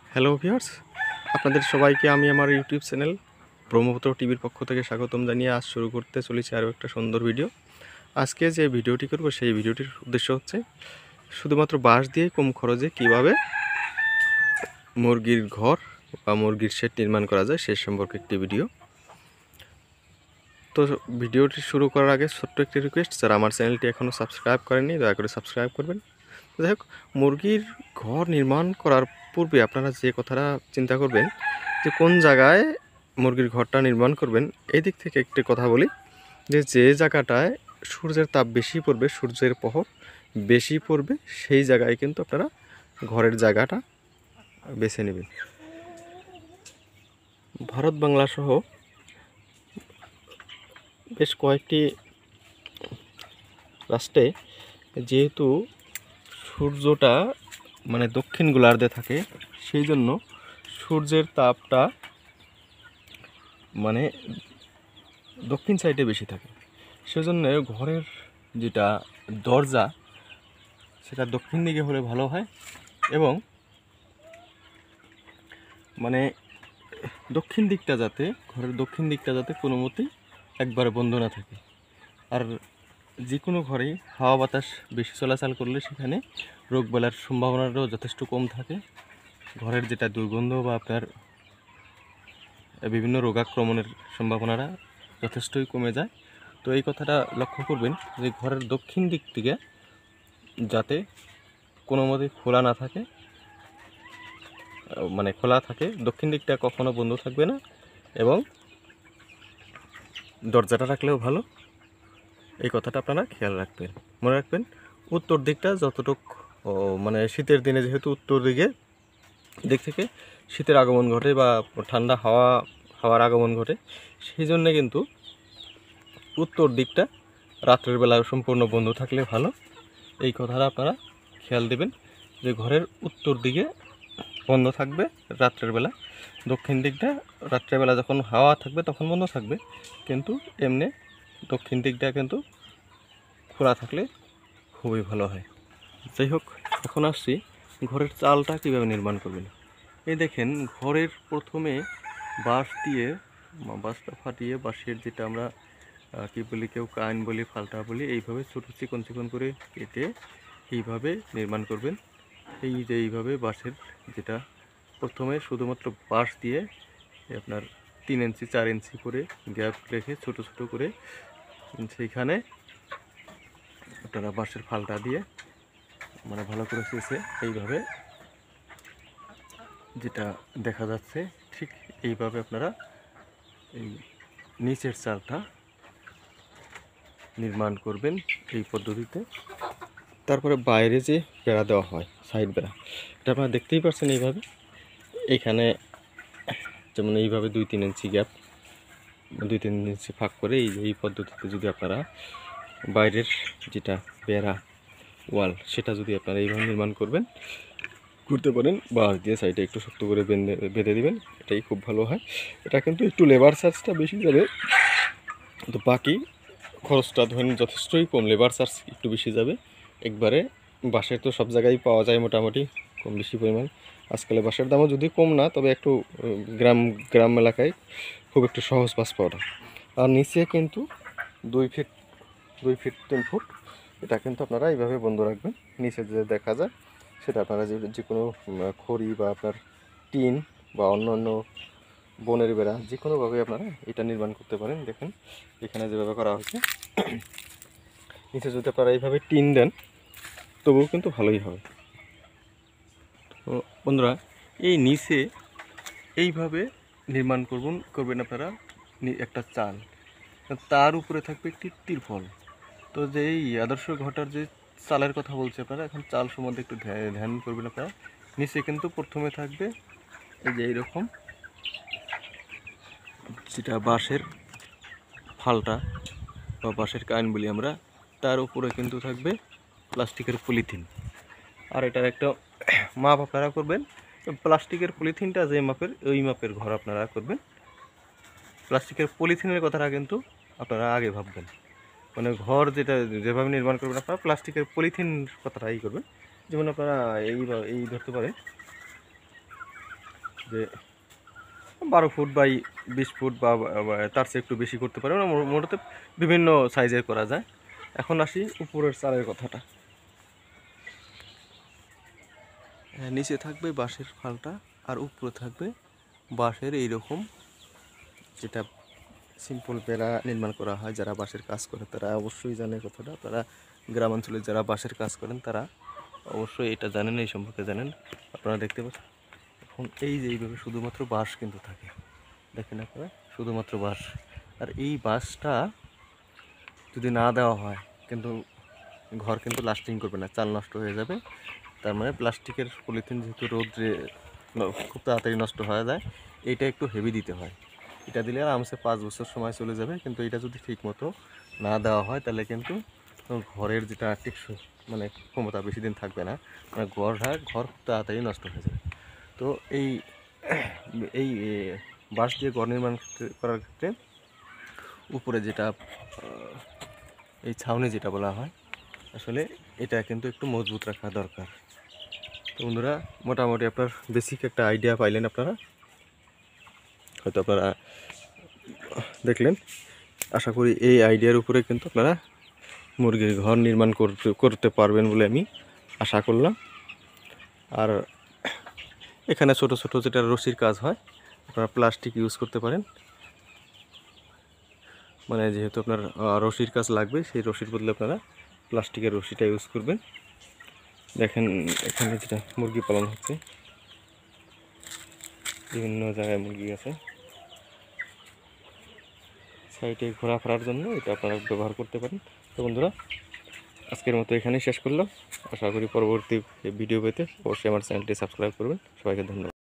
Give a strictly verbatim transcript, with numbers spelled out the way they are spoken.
Hello viewers, আপনাদের সবাইকে আমি আমার ইউটিউব চ্যানেল ব্রহ্মপুত্র টিভির পক্ষ থেকে স্বাগতম জানিয়ে আজ শুরু করতে চলেছি আরও একটা সুন্দর ভিডিও। আজকে যে ভিডিওটি করব সেই ভিডিওটির উদ্দেশ্য হচ্ছে শুধুমাত্র বাঁশ দিয়ে কম খরচে কীভাবে মুরগির ঘর বা মুরগির শেড নির্মাণ করা যায় সে সম্পর্কে একটি ভিডিও। তো ভিডিওটি শুরু করার আগে ছোট্ট একটি রিকোয়েস্ট, যারা আমার চ্যানেলটি এখনও সাবস্ক্রাইব করেননি দয়া করে সাবস্ক্রাইব করবেন। যাই হোক, মুরগির ঘর নির্মাণ করার পূর্বে আপনারা যে কথাটা চিন্তা করবেন যে কোন জায়গায় মুরগির ঘরটা নির্মাণ করবেন, এই দিক থেকে একটি কথা বলি যে যে জায়গাটায় সূর্যের তাপ বেশি পড়বে, সূর্যের প্রহর বেশি পড়বে, সেই জায়গায় কিন্তু আপনারা ঘরের জায়গাটা বেছে নেবেন। ভারত বাংলা সহ বেশ কয়েকটি রাষ্ট্রে যেহেতু সূর্যটা মানে দক্ষিণ গোলার্ধে থাকে, সেই জন্য সূর্যের তাপটা মানে দক্ষিণ সাইডে বেশি থাকে, সেজন্য ঘরের যেটা দরজা সেটা দক্ষিণ দিকে হলে ভালো হয় এবং মানে দক্ষিণ দিকটা যাতে ঘরের দক্ষিণ দিকটা যাতে কোনো মতেই একবারে বন্ধ না থাকে। আর যে কোনো ঘরেই হাওয়া বাতাস বেশি চলাচল করলে সেখানে রোগবালার সম্ভাবনাটাও যথেষ্ট কম থাকে, ঘরের যেটা দুর্গন্ধ বা আপনার বিভিন্ন রোগাক্রমণের সম্ভাবনাটা যথেষ্টই কমে যায়। তো এই কথাটা লক্ষ্য করবেন যে ঘরের দক্ষিণ দিক থেকে যাতে কোনো মতে খোলা না থাকে, মানে খোলা থাকে, দক্ষিণ দিকটা কখনো বন্ধ থাকবে না এবং দরজাটা রাখলেও ভালো, এই কথাটা আপনারা খেয়াল রাখবেন। মনে রাখবেন উত্তর দিকটা যতটুক মানে শীতের দিনে যেহেতু উত্তর দিকে দিক থেকে শীতের আগমন ঘটে বা ঠান্ডা হাওয়া হাওয়ার আগমন ঘটে, সেই জন্যে কিন্তু উত্তর দিকটা রাত্রের বেলা সম্পূর্ণ বন্ধ থাকলে ভালো। এই কথাটা আপনারা খেয়াল দেবেন যে ঘরের উত্তর দিকে বন্ধ থাকবে রাত্রের বেলা, দক্ষিণ দিকটা রাত্রেবেলা যখন হাওয়া থাকবে তখন বন্ধ থাকবে, কিন্তু এমনি দক্ষিণ দিকটা কিন্তু খোলা থাকলে খুবই ভালো হয়। যাই হোক, এখন আসছি ঘরের চালটা কীভাবে নির্মাণ করবেন। এই দেখেন, ঘরের প্রথমে বাঁশ দিয়ে বাঁশটা ফাটিয়ে বাঁশের যেটা আমরা কী বলি, কেউ কাইন বলি, ফালটা বলি, এইভাবে ছোটো চিকন চিকন করে কেটে এইভাবে নির্মাণ করবেন। এই যে এইভাবে বাঁশের যেটা প্রথমে শুধুমাত্র বাঁশ দিয়ে আপনার তিন ইঞ্চি চার ইঞ্চি করে গ্যাপ রেখে ছোটো ছোটো করে সেইখানে আপনারা বাঁশের ফালটা দিয়ে মানে ভালো করে শেষে এইভাবে যেটা দেখা যাচ্ছে ঠিক এইভাবে আপনারা এই নিচের চালটা নির্মাণ করবেন এই পদ্ধতিতে। তারপরে বাইরে যে বেড়া দেওয়া হয় সাইড বেড়া, এটা আপনারা দেখতেই পাচ্ছেন এইভাবে, এইখানে যেমন এইভাবে দুই তিন ইঞ্চি গ্যাপ দুই তিন ইঞ্চি ফাঁক করে এই এই পদ্ধতিতে যদি আপনারা বাইরের যেটা বেড়া ওয়াল সেটা যদি আপনারা এইভাবে নির্মাণ করবেন করতে পারেন, বাঁশ দিয়ে সাইডে একটু শক্ত করে বেঁধে বেঁধে দিবেন, এটাই খুব ভালো হয়। এটা কিন্তু একটু লেবার চার্জটা বেশি যাবে, তো বাকি খরচটা ধরেন যথেষ্টই কম, লেবার চার্জ একটু বেশি যাবে। একবারে বাঁশের তো সব জায়গায় পাওয়া যায় মোটামুটি কম বেশি পরিমাণ, আজকালে বাঁশের দামও যদি কম না, তবে একটু গ্রাম গ্রাম এলাকায় খুব একটু সহজ বাঁশ পাওয়াটা। আর নিচে কিন্তু দুই ফিট দুই ফিট তিন ফুট এটা কিন্তু আপনারা এইভাবে বন্ধ রাখবেন। নিচে যে দেখা যায় সেটা আপনারা যে যে কোনো খড়ি বা আপনার টিন বা অন্য অন্য বনের বেড়া যে কোনোভাবে আপনারা এটা নির্মাণ করতে পারেন। দেখেন এখানে যেভাবে করা হয়েছে, নিচে যদি আপনারা এইভাবে টিন দেন তবুও কিন্তু ভালোই হবে। তো বন্ধুরা, এই নিচে এইভাবে নির্মাণ করবেন করবেন আপনারা একটা চাল, তার উপরে থাকবে একটি তিরপল। তো যে এই আদর্শ ঘরটার যে চালের কথা বলছি আপনারা, এখন চাল সম্বন্ধে একটু ধ্যান করবেন আপনারা। নিচে কিন্তু প্রথমে থাকবে এই যে এইরকম যেটা বাঁশের ফালটা বা বাঁশের কাইন বলি আমরা, তার উপরে কিন্তু থাকবে প্লাস্টিকের পলিথিন। আর এটার একটা মাপ আপনারা করবেন, প্লাস্টিকের পলিথিনটা যে মাপের ওই মাপের ঘর আপনারা করবেন। প্লাস্টিকের পলিথিনের কথাটা কিন্তু আপনারা আগে ভাববেন, মানে ঘর যেটা যেভাবে নির্মাণ করবেন আপনারা প্লাস্টিকের পলিথিন কথাটাই করবেন। যেমন আপনারা এই এই ধরতে পারেন, যে বারো ফুট বাই বিশ ফুট বা বা তার চেয়ে একটু বেশি করতে পারে, মোটামুটি বিভিন্ন সাইজের করা যায়। এখন আসি উপরের চালের কথাটা। নিচে থাকবে বাঁশের ফালটা আর উপরে থাকবে বাঁশের এইরকম, যেটা সিম্পল বেড়া নির্মাণ করা হয়। যারা বাঁশের কাজ করে তারা অবশ্যই জানে কথাটা, তারা গ্রামাঞ্চলে যারা বাঁশের কাজ করেন তারা অবশ্যই এটা জানেন, এই সম্পর্কে জানেন। আপনারা দেখতে পাচ্ছেন এখন এই যে এইভাবে শুধুমাত্র বাঁশ কিন্তু থাকে, দেখেন আপনারা, শুধুমাত্র বাঁশ। আর এই বাঁশটা যদি না দেওয়া হয় কিন্তু ঘর কিন্তু লাস্টিং করবে না, চাল নষ্ট হয়ে যাবে। তার মানে প্লাস্টিকের পলিথিন যেহেতু রোদ্রে খুব তাড়াতাড়ি নষ্ট হয়ে যায়, এইটা একটু হেভি দিতে হয়। এটা দিলে আরামসে পাঁচ বছর সময় চলে যাবে, কিন্তু এটা যদি ঠিক মতো না দেওয়া হয় তাহলে কিন্তু ঘরের যেটা টেকসই মানে ক্ষমতা বেশি দিন থাকবে না, মানে ঘরটা ঘর খুব তাড়াতাড়ি নষ্ট হয়ে যাবে। তো এই এই বাঁশ দিয়ে ঘর নির্মাণ করার ক্ষেত্রে উপরে যেটা এই ছাউনি যেটা বলা হয়, আসলে এটা কিন্তু একটু মজবুত রাখা দরকার। তো বন্ধুরা, মোটামুটি আপনার বেসিক একটা আইডিয়া পাইলেন, আপনারা হয়তো আপনারা দেখলেন। আশা করি এই আইডিয়ার উপরে কিন্তু আপনারা মুরগির ঘর নির্মাণ করতে করতে পারবেন বলে আমি আশা করলাম। আর এখানে ছোট ছোট যেটা রশির কাজ হয়, আপনারা প্লাস্টিক ইউজ করতে পারেন, মানে যেহেতু আপনার রশির কাজ লাগবে সেই রশির বদলে আপনারা প্লাস্টিকের রশিটা ইউজ করবেন। দেখেন এখানে যেটা মুরগি পালন হচ্ছে, বিভিন্ন জায়গায় মুরগি আছে, সাইডে ঘোরাফেরার জন্য এটা আপনারা ব্যবহার করতে পারেন। তো বন্ধুরা, আজকের মতো এখানেই শেষ করলাম। আশা করি পরবর্তী ভিডিও পেতে অবশ্যই আমার চ্যানেলটি সাবস্ক্রাইব করবেন। সবাইকে ধন্যবাদ।